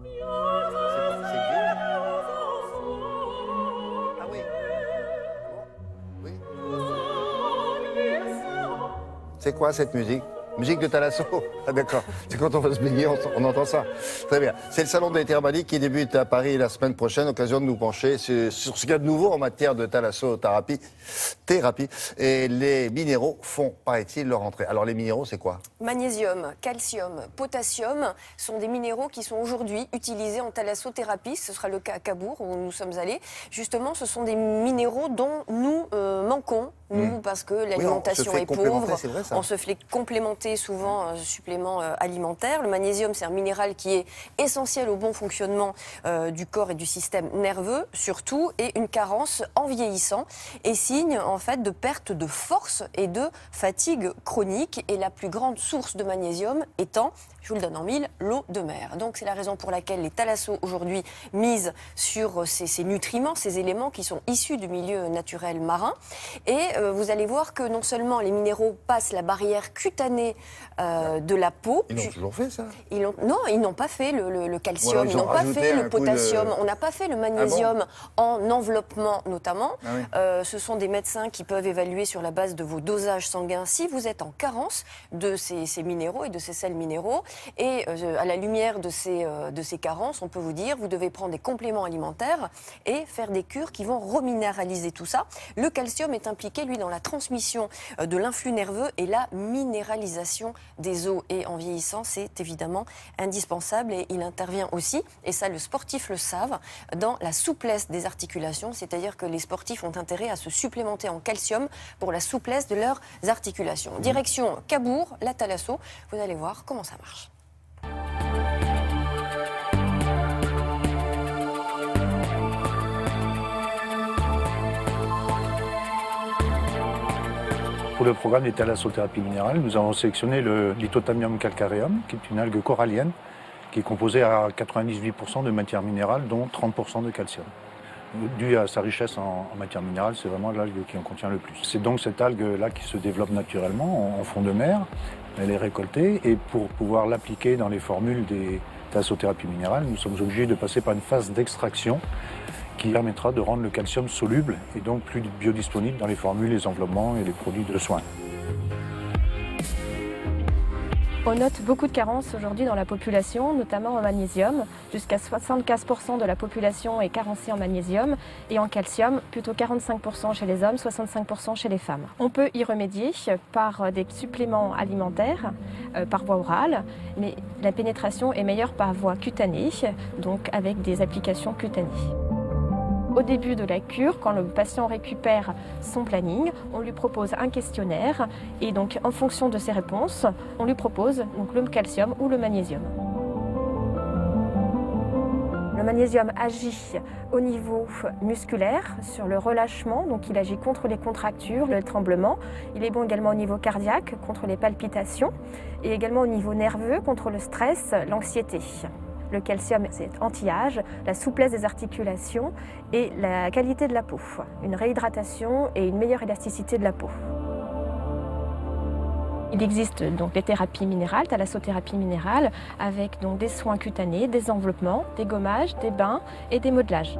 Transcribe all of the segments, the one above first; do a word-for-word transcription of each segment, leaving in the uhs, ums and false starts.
Ah oui. Oui. C'est quoi cette musique? Musique de Thalasso. Ah d'accord, c'est quand on va se baigner, on, on entend ça. Très bien. C'est le salon des thermaliques qui débute à Paris la semaine prochaine. Occasion de nous pencher sur, sur ce qu'il y a de nouveau en matière de thalassothérapie. Thérapie. Et les minéraux font, paraît-il, leur entrée. Alors les minéraux, c'est quoi? Magnésium, calcium, potassium sont des minéraux qui sont aujourd'hui utilisés en thalassothérapie. Ce sera le cas à Cabourg où nous sommes allés. Justement, ce sont des minéraux dont nous euh, manquons, nous, mmh. parce que l'alimentation oui, est pauvre. Vrai, on se fait complémenter souvent euh, suppléments euh, alimentaires. Le magnésium, c'est un minéral qui est essentiel au bon fonctionnement euh, du corps et du système nerveux, surtout, et une carence en vieillissant est signe en fait de perte de force et de fatigue chronique. Et la plus grande source de magnésium étant, je vous le donne en mille, l'eau de mer. Donc c'est la raison pour laquelle les thalassos aujourd'hui misent sur ces, ces nutriments, ces éléments qui sont issus du milieu naturel marin. Et euh, vous allez voir que non seulement les minéraux passent la barrière cutanée euh, de la peau. Ils l'ont toujours fait ça ils ont, Non, ils n'ont pas fait le, le, le calcium, ouais, ils n'ont pas fait le potassium, de... on n'a pas fait le magnésium ah bon en enveloppement notamment. Ah oui. euh, ce sont des médecins qui peuvent évaluer sur la base de vos dosages sanguins si vous êtes en carence de ces, ces minéraux et de ces sels minéraux. Et euh, à la lumière de ces, euh, de ces carences, on peut vous dire vous devez prendre des compléments alimentaires et faire des cures qui vont reminéraliser tout ça. Le calcium est impliqué, lui, dans la transmission euh, de l'influx nerveux et la minéralisation des os. Et en vieillissant, c'est évidemment indispensable et il intervient aussi, et ça le sportif le savent, dans la souplesse des articulations, c'est-à-dire que les sportifs ont intérêt à se supplémenter en calcium pour la souplesse de leurs articulations. Mmh. Direction Cabourg, la Thalasso, vous allez voir comment ça marche. Pour le programme des thalassothérapies minérales, nous avons sélectionné le Lithothamium calcareum, qui est une algue corallienne, qui est composée à quatre-vingt-dix-huit pour cent de matière minérale, dont trente pour cent de calcium. Dû à sa richesse en, en matière minérale, c'est vraiment l'algue qui en contient le plus. C'est donc cette algue-là qui se développe naturellement en, en fond de mer. Elle est récoltée et pour pouvoir l'appliquer dans les formules des thalassothérapies minérales, nous sommes obligés de passer par une phase d'extraction qui permettra de rendre le calcium soluble et donc plus biodisponible dans les formules, les enveloppements et les produits de soins. On note beaucoup de carences aujourd'hui dans la population, notamment en magnésium. Jusqu'à soixante-quinze pour cent de la population est carencée en magnésium et en calcium, plutôt quarante-cinq pour cent chez les hommes, soixante-cinq pour cent chez les femmes. On peut y remédier par des suppléments alimentaires, euh, par voie orale, mais la pénétration est meilleure par voie cutanée, donc avec des applications cutanées. Au début de la cure, quand le patient récupère son planning, on lui propose un questionnaire et donc en fonction de ses réponses, on lui propose donc le calcium ou le magnésium. Le magnésium agit au niveau musculaire sur le relâchement, donc il agit contre les contractures, le tremblement. Il est bon également au niveau cardiaque, contre les palpitations et également au niveau nerveux, contre le stress, l'anxiété. Le calcium, c'est anti-âge, la souplesse des articulations et la qualité de la peau. Une réhydratation et une meilleure élasticité de la peau. Il existe donc des thérapies minérales, thalassothérapie minérale, avec donc des soins cutanés, des enveloppements, des gommages, des bains et des modelages.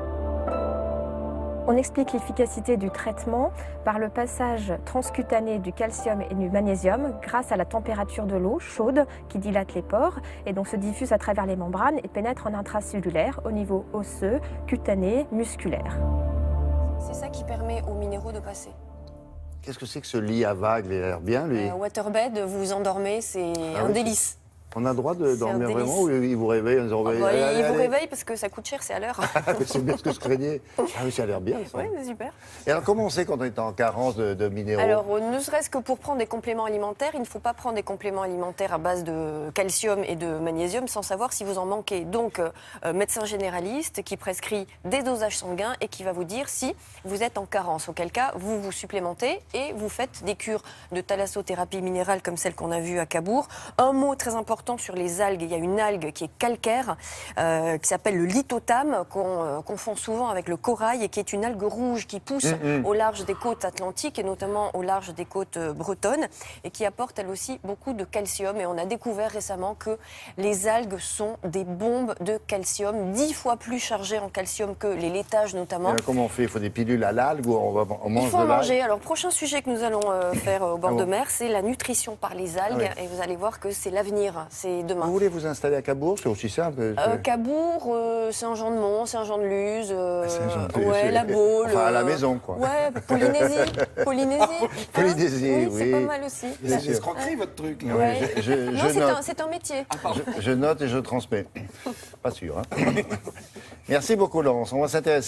On explique l'efficacité du traitement par le passage transcutané du calcium et du magnésium grâce à la température de l'eau chaude qui dilate les pores et donc se diffuse à travers les membranes et pénètre en intracellulaire au niveau osseux, cutané, musculaire. C'est ça qui permet aux minéraux de passer. Qu'est-ce que c'est que ce lit à vagues? Il a l'air bien, lui. Euh, waterbed, vous vous endormez, c'est ah, un oui, délice. On a le droit de dormir vraiment ou il vous réveille en disant, oh, bah, allez, Il allez, vous allez. réveille parce que ça coûte cher, c'est à l'heure. C'est bien ce que je craignais. Ah oui, ça a l'air bien ça. Oui, c'est super. Et alors comment on sait quand on est en carence de, de minéraux? Alors, ne serait-ce que pour prendre des compléments alimentaires, il ne faut pas prendre des compléments alimentaires à base de calcium et de magnésium sans savoir si vous en manquez. Donc, euh, médecin généraliste qui prescrit des dosages sanguins et qui va vous dire si vous êtes en carence. Auquel cas, vous vous supplémentez et vous faites des cures de thalassothérapie minérale comme celle qu'on a vue à Cabourg. Un mot très important important sur les algues. Il y a une algue qui est calcaire, euh, qui s'appelle le lithotame, qu'on euh, confond souvent avec le corail, et qui est une algue rouge qui pousse mmh. au large des côtes atlantiques, et notamment au large des côtes euh, bretonnes, et qui apporte elle aussi beaucoup de calcium. Et on a découvert récemment que les algues sont des bombes de calcium, dix fois plus chargées en calcium que les laitages notamment. Alors, comment on fait? Il faut des pilules à l'algue ou on, va, on mange Il faut de en l'algue? manger. Alors, prochain sujet que nous allons euh, faire euh, au bord ah bon. de mer, c'est la nutrition par les algues. Ah oui. Et vous allez voir que c'est l'avenir, c'est demain. Vous voulez vous installer à Cabourg? C'est aussi simple. Euh, Cabourg, euh, Saint-Jean-de-Mont, Saint-Jean-de-Luz, euh, Saint-Jean-de-Luz, ouais, la Baule. Enfin, à la maison, quoi. Ouais, Polynésie. Polynésie. Ah, Polynésie, hein, oui. oui. C'est pas mal aussi. C'est une escroquerie, votre truc. Là. Ouais. Je, je, non, je c'est note. un, un métier. Ah, je, je note et je transmets. Pas sûr, hein. Merci beaucoup, Laurence. On va s'intéresser.